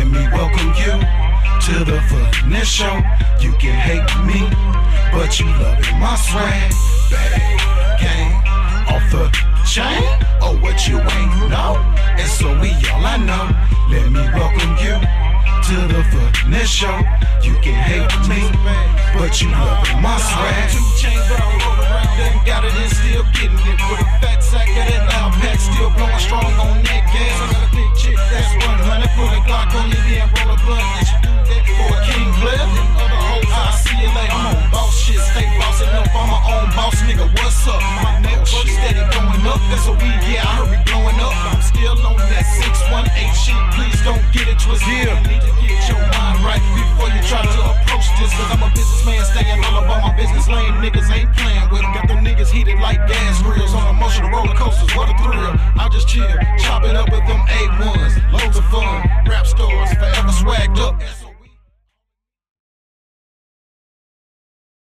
me welcome you to the Finesse Show. You can hate me, but you loving my swag. Bad gang, off the chain. Oh, what you ain't know, and so we all I know. Let me welcome you to the Finesse Show. You can hate me, but you loving my swag. 2 Chainz, but I roll around and got it and still getting it. With a fat sack of that loud pack, still blowing strong on that gas. I got a big chick that's 100, put a Glock on you, then roll a blunt. And she do that for a king player. Them other hoes, I see you later. I'm on boss shit, stay bossing up. I'm my own boss, nigga. What's up? My network steady going up. That's a weed, yeah, I heard we blowing up. I'm still on that 618 shit. Please don't get it twisted. You need to get your mind right before you try to approach this. Cause I'm a businessman, staying all about my business lane. Niggas ain't playing with them. Got them niggas heated like gas grills on emotional roller coasters. What a thrill. I just chill, chop it up with them A1s. Loads of fun, rap stars, forever swagged up.